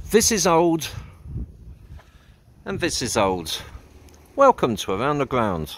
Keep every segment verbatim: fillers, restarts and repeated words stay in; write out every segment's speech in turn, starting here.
This is old, and this is old. Welcome to Around the Ground.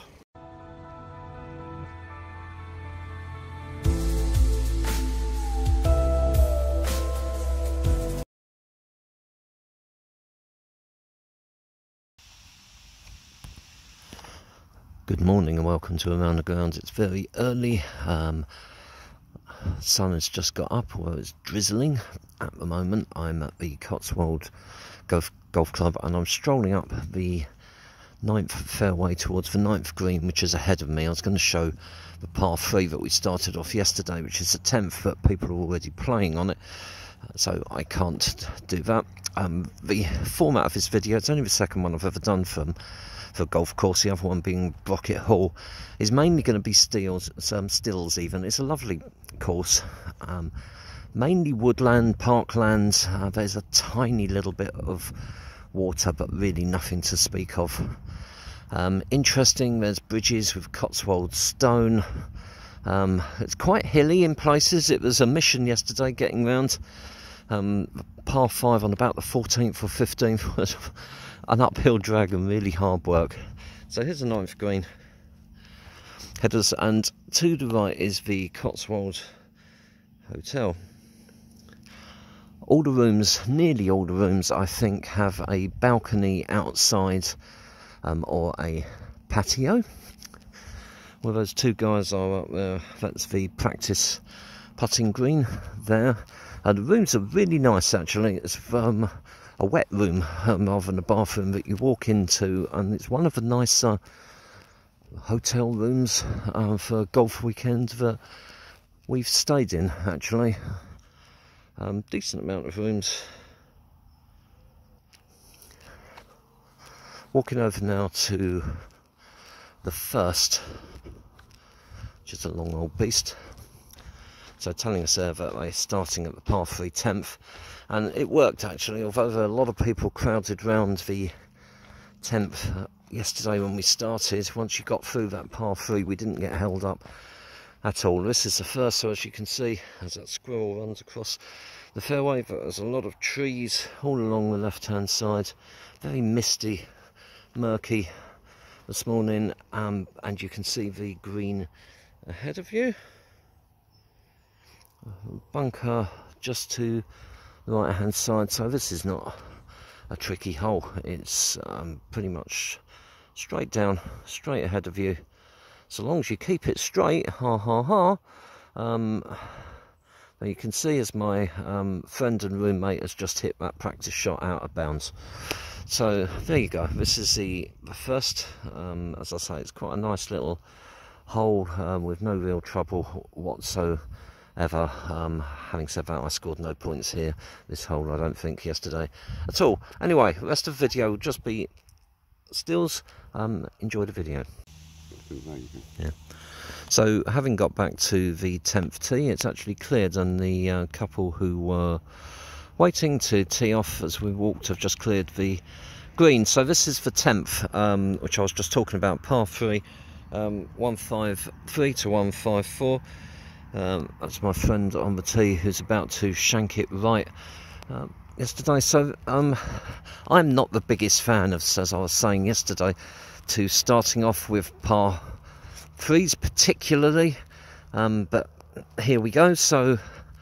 Good morning and welcome to Around the Ground. It's very early. Um, sun has just got up, although it's drizzling at the moment. I'm at the Cotswold Golf, Golf Club and I'm strolling up the ninth fairway towards the ninth green, which is ahead of me. I was going to show the par three that we started off yesterday, which is the tenth, but people are already playing on it, so I can't do that. Um, the format of this video, it's only the second one I've ever done from for a golf course, the other one being Brocket Hall, is mainly going to be stills, some stills even. It's a lovely course, um, mainly woodland, parkland. Uh, there's a tiny little bit of water, but really nothing to speak of. Um, interesting, there's bridges with Cotswold stone. Um, it's quite hilly in places. It was a mission yesterday getting round. Um, par five on about the fourteenth or fifteenth was an uphill drag and really hard work. So here's the ninth green headers, and to the right is the Cotswold Hotel. All the rooms, nearly all the rooms, I think, have a balcony outside um, or a patio. Well, those two guys are up there. That's the practice putting green there. Uh, the rooms are really nice, actually. It's um, a wet room um, rather than a bathroom that you walk into, and it's one of the nicer hotel rooms uh, for a golf weekend that we've stayed in, actually. Um, decent amount of rooms. Walking over now to the first, which is a long old beast. So telling us there that they're starting at the par three tenth, and it worked actually, although there were a lot of people crowded round the tenth uh, yesterday when we started. Once you got through that par three, we didn't get held up at all. This is the first, so as you can see, as that squirrel runs across the fairway, there's a lot of trees all along the left hand side. Very misty, murky this morning, um, and you can see the green ahead of you. Bunker just to the right hand side, so this is not a tricky hole. It's um, pretty much straight down, straight ahead of you, so long as you keep it straight. Ha ha ha. Um, you can see as my um, friend and roommate has just hit that practice shot out of bounds. So there you go. This is the, the first. Um, as I say, it's quite a nice little hole um, with no real trouble whatsoever. Ever. Um, having said that, I scored no points here this hole, I don't think, yesterday at all. Anyway, the rest of the video will just be stills. Um, enjoy the video. Yeah. So, having got back to the tenth tee, it's actually cleared, and the uh, couple who were waiting to tee off as we walked have just cleared the green. So this is the tenth, um, which I was just talking about, par three, um, one five three to one five four. Um, that's my friend on the tee who's about to shank it right um, yesterday. So um, I'm not the biggest fan of, as I was saying yesterday, to starting off with par threes particularly, um, but here we go. So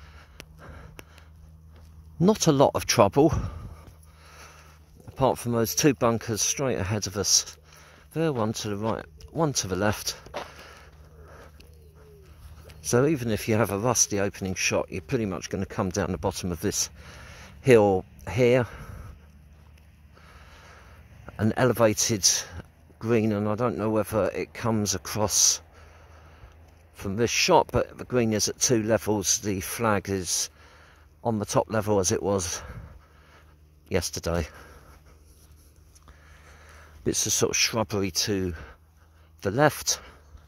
not a lot of trouble, apart from those two bunkers straight ahead of us. There, one to the right, one to the left. So even if you have a rusty opening shot, you're pretty much going to come down the bottom of this hill here. An elevated green, and I don't know whether it comes across from this shot, but the green is at two levels. The flag is on the top level as it was yesterday. Bits of sort of shrubbery to the left.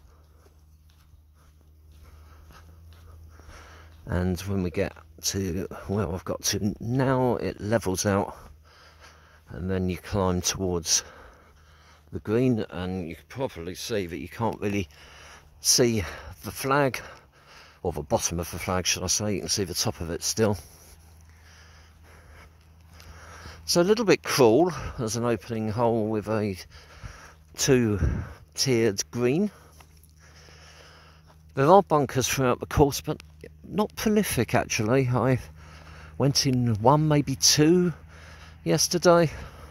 And when we get to where I've got to now, it levels out, and then you climb towards the green, and you can probably see that you can't really see the flag, or the bottom of the flag should I say. You can see the top of it still. So a little bit cruel as an opening hole with a two-tiered green. There are bunkers throughout the course, but not prolific actually. I went in one, maybe two yesterday.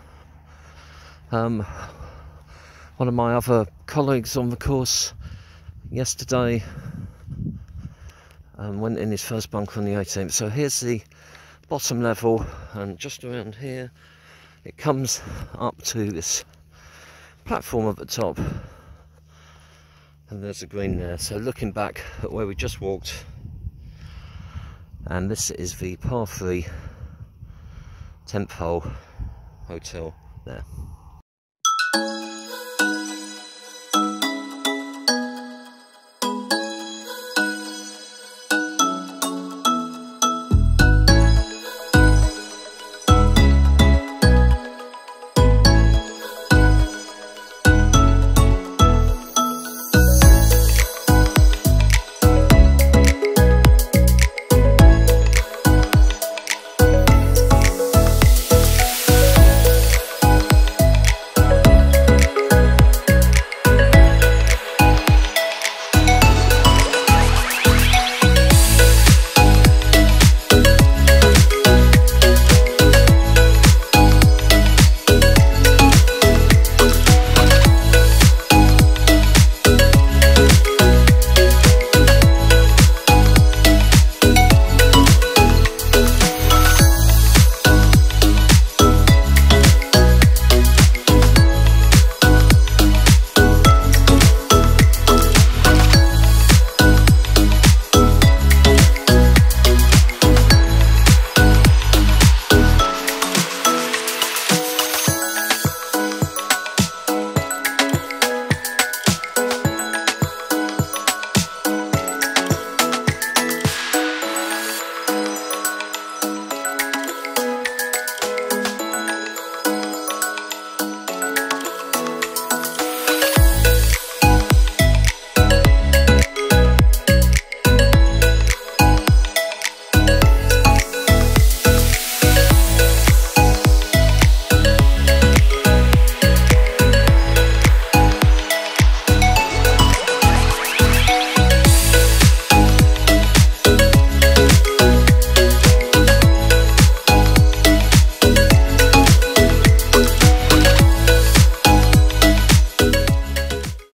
Um, one of my other colleagues on the course yesterday um, went in his first bunker on the eighteenth. So here's the bottom level, and just around here it comes up to this platform at the top, and there's a green there. So looking back at where we just walked, and this is the par three tenth hole hotel there.